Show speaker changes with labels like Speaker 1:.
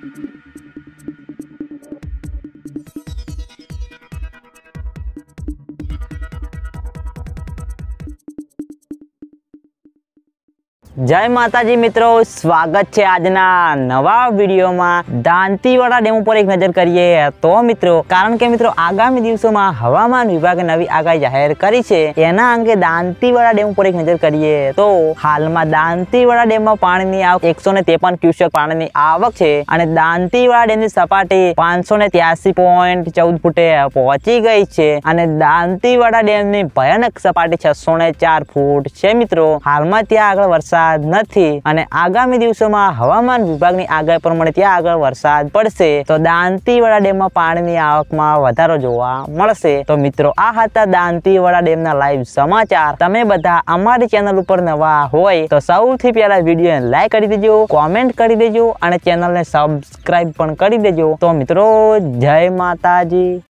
Speaker 1: जय माताजी मित्रों, स्वागत है आजना नवा वीडियो में। दांतीवाड़ा डेम पर एक नजर करिए तो मित्रों, कारण के मित्रों आगामी दिवसों में हवामान विभाग नवी आगाही जाहिर करी छे, एना अंगे दांतीवाड़ा डेम पर एक नजर करिए तो हाल में दांतीवाड़ा डेम में पानी आवक 153 क्यूसेक पानी आवक छे अने दांतीवाड़ा डेम की सपाटी 583.14 फूटे पहुंची गई छे अने दांतीवाड़ा डेम की भयानक सपाटी 604 फूट छे। मित्रों हाल में त्यां आगळ वरसाद નથી અને આગામી દિવસોમાં હવામાન વિભાગની આગાહી પ્રમાણે ત્યાં આગળ વરસાદ પડશે તો દાંતીવાડા ડેમમાં પાણીની આવકમાં વધારો જોવા મળશે। તો મિત્રો આ હતા દાંતીવાડા ડેમના લાઈવ સમાચાર। તમે બધા અમારી ચેનલ ઉપર નવા હોય તો સૌથી પહેલા વિડીયોને લાઈક કરી દેજો, કોમેન્ટ કરી દેજો અને ચેનલને સબસ્ક્રાઇબ પણ કરી દેજો। તો મિત્રો જય માતાજી।